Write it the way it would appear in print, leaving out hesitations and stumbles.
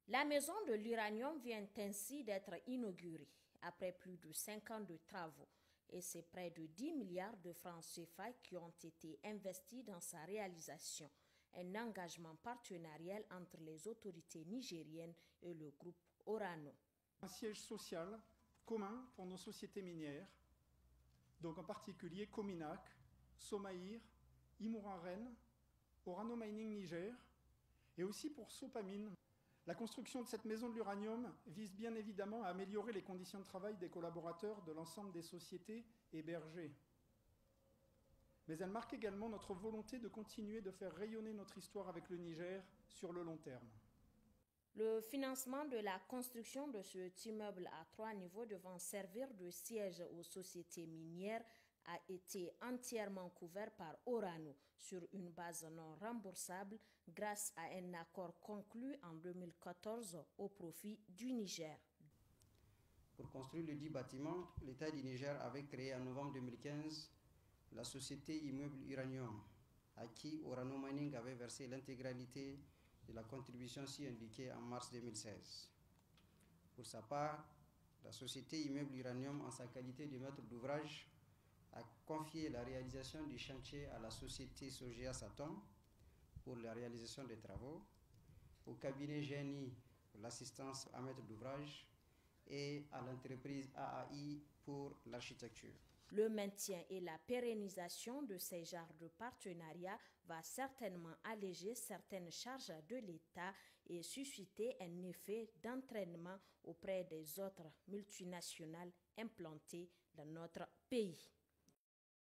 La maison de l'uranium vient ainsi d'être inaugurée après plus de 5 ans de travaux et c'est près de 10 milliards de francs CFA qui ont été investis dans sa réalisation, un engagement partenarial entre les autorités nigériennes et le groupe Orano. Un siège social commun pour nos sociétés minières, donc en particulier Cominac, Somaïr, Imouraren, Orano Mining Niger et aussi pour Sopamine. La construction de cette maison de l'uranium vise bien évidemment à améliorer les conditions de travail des collaborateurs de l'ensemble des sociétés hébergées. Mais elle marque également notre volonté de continuer de faire rayonner notre histoire avec le Niger sur le long terme. Le financement de la construction de cet immeuble à 3 niveaux devant servir de siège aux sociétés minières a été entièrement couvert par Orano sur une base non remboursable grâce à un accord conclu en 2014 au profit du Niger. Pour construire le dit bâtiment, l'État du Niger avait créé en novembre 2015 la société Immeuble Uranium, à qui Orano Mining avait versé l'intégralité de la contribution ci indiquée en mars 2016. Pour sa part, la société Immeuble Uranium, en sa qualité de maître d'ouvrage, a confié la réalisation du chantier à la société Sogea Satom pour la réalisation des travaux, au cabinet GNI pour l'assistance à maître d'ouvrage et à l'entreprise AAI pour l'architecture. Le maintien et la pérennisation de ces genres de partenariats va certainement alléger certaines charges de l'État et susciter un effet d'entraînement auprès des autres multinationales implantées dans notre pays.